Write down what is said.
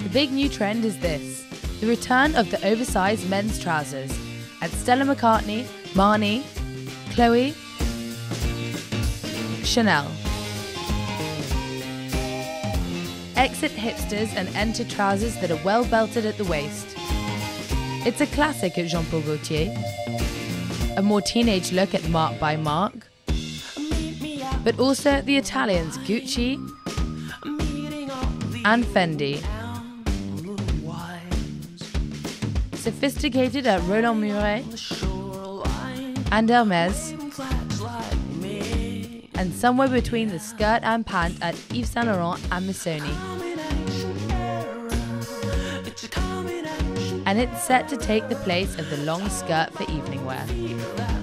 The big new trend is this: the return of the oversized men's trousers at Stella McCartney, Marni, Chloe, Chanel. Exit hipsters and enter trousers that are well belted at the waist. It's a classic at Jean-Paul Gaultier, a more teenage look at Marc by Marc, but also at the Italians Gucci and Fendi. Sophisticated at Roland Mouret and Hermes, and somewhere between the skirt and pant at Yves Saint Laurent and Missoni. And it's set to take the place of the long skirt for evening wear.